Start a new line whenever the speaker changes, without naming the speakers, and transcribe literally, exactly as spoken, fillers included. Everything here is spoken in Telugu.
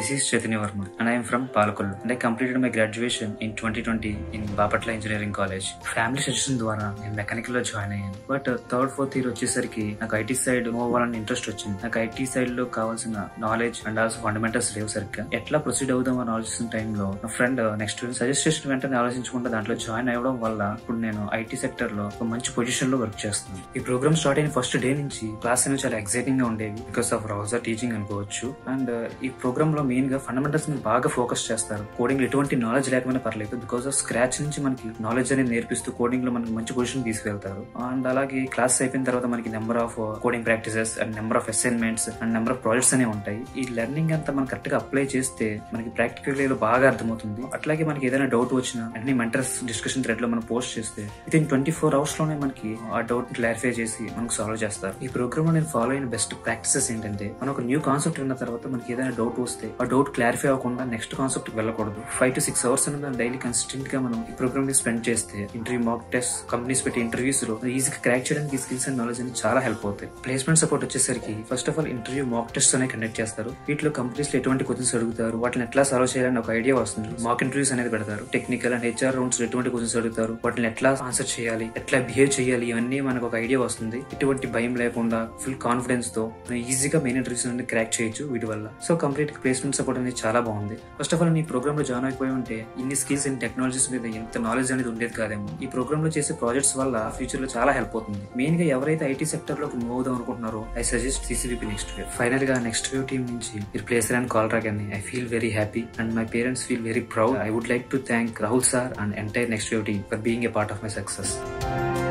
This is Chaitanya Verma and I am from Palakollu and I completed my graduation in twenty twenty in Bapatla Engineering College. Family suggestion ద్వారా నేను మెకానికల్ లో జాయిన్ అయ్యాను. బట్ థర్డ్ ఫోర్త్ ఇయర్ వచ్చేసరికి నాకు ఐటీ సైడ్ మూవ్ అవ్వాలని ఇంట్రెస్ట్ వచ్చింది. నాకు ఐటీ సైడ్ లో కావాల్సిన నాలెడ్జ్ అండ్ ఆల్సో ఫండమెంటల్స్ లేవు సరిగ్గా. ఎట్లా ప్రొసీడ్ అవుదాం అని ఆలోచిస్తున్న టైంలో నా ఫ్రెండ్ నెక్స్ట్ సజెస్ట్ చేసిన వెంటనే ఆలోచించకుండా దాంట్లో జాయిన్ అవ్వడం వల్ల ఇప్పుడు నేను ఐటీ సెక్టర్ లో ఒక మంచి పొజిషన్ లో వర్క్ చేస్తున్నాను. ఈ ప్రోగ్రామ్ స్టార్ట్ అయిన ఫస్ట్ డే నుంచి క్లాస్ అనేవి చాలా ఎక్సైటింగ్ గా ఉండేవి బికాస్ ఆఫ్ రౌజర్ టీచింగ్ అనుకోవచ్చు. అండ్ ఈ ప్రోగ్రామ్ లో మెయిన్ గా ఫండమెంటల్స్ మీద బాగా ఫోకస్ చేస్తారు. కోడింగ్ ఎటువంటి నాలెడ్జ్ లేకపోయినా పర్లేదు బికాస్ ఆఫ్ స్క్రాచ్ నుంచి మనకి నాలెడ్జ్ అనేది నేర్పిస్తూ కోడింగ్ లో మనకి మంచి పొజిషన్ తీసుకెళ్తారు. అండ్ అలాగే క్లాస్ అయిపోయిన తర్వాత మనకి number of coding practices and number of assignments and number of projects అనేవి ఉంటాయి. ఈ లెర్నింగ్ అంతా మనం కరెక్ట్ గా అప్లై చేస్తే మనకి ప్రాక్టికల్ లో బాగా అర్థమవుతుంది. అట్లాగే మనకి ఏదైనా డౌట్ వచ్చినా అన్ని మెంటర్స్ డిస్కషన్ థ్రెడ్ లో మనం పోస్ట్ చేస్తే within twenty four hours లోనే మనకి ఆ డౌట్ క్లారిఫై చేసి మనకు సాల్వ్ చేస్తారు. ఈ ప్రోగ్రామ్ లో నేను ఫాలో అయిన బెస్ట్ ప్రాక్టీసెస్ ఏంటంటే మనం ఒక న్యూ కాన్సెప్ట్ విన్న తర్వాత మనకి ఏదైనా డౌట్ వస్తే ఆ డౌట్ క్లారిఫై అవ్వకుండా నెక్స్ట్ కాన్సెప్ట్ వెళ్ళకూడదు. ఫైవ్ టు సిక్స్ అవర్స్ అనేది డైలీ కన్సిస్టెంట్ గా మనం ఈ ప్రోగ్రామ్ ని స్పెండ్ చేస్తే ఇంటర్వ్యూ మాక్ టెస్ట్ కంపెనీస్ పెట్టి ఇంటర్వ్యూస్ లో ఈజీగా క్రాక్ చేయడానికి స్కిల్స్ అండ్ నాలెడ్జ్ అనేది చాలా హెల్ప్ అవుతాయి. ప్లేస్మెంట్ సపోర్ట్ వచ్చేసరికి first of all interview mock test అనే కండక్ట్ చేస్తారు. వీటిలో కంపెనీస్ లో ఎటువంటి క్వశ్చన్స్ అడుగుతారు, వాటిని ఎట్లా సాల్వ్ చేయాలని ఒక ఐడియా వస్తుంది. మాక్ ఇంటర్వ్యూస్ అనేది పెడతారు. టెక్నికల్ అండ్ హెచ్ఆర్ రౌండ్స్ ఎటువంటి క్వశ్చన్స్ అడుగుతారు, వాటిని ఎట్లా ఆన్సర్ చేయాలి, ఎట్లా బిహేవ్ చేయాలి, ఇవన్నీ మనకు ఒక ఐడియా వస్తుంది. ఎటువంటి భయం లేకుండా ఫుల్ కాన్ఫిడెన్స్ తో ఈజీగా మెయిన్ ఇంటర్వ్యూస్ అనేది క్రాక్ చేయొచ్చు వీటి వల్ల. సో కంప్లీట్ ప్లేస్మెంట్ సపోర్ట్ అనేది చాలా బాగుంది. ఫస్ట్ ఆఫ్ ఆల్ ఈ ప్రోగ్రామ్ లో జాయిన్ అయిపోయి ఉంటే ఇన్ని స్కిల్స్ అండ్ టెక్నాలజీస్ మీద ఎంత నాలెడ్జ్ అనేది ఉండేది కాదేమో. ఈ ప్రోగ్రామ్ లో చేసే ప్రాజెక్ట్స్ వల్ల ఫ్యూచర్ లో చాలా హెల్ప్ అవుతుంది. మెయిన్ గా ఎవరైతే ఐటీ సెక్టర్ లో మూవ్ అవుదాం అనుకుంటున్నారో I suggest CCBP next wave. Final గా నెక్స్ట్ వేవ్ టీమ్ నుంచి మీరు ప్లేస్ అండ్ కాల్ రాగానే I feel very happy and my parents feel very proud. I would like to thank Rahul sir and entire next wave team for being a part of my success.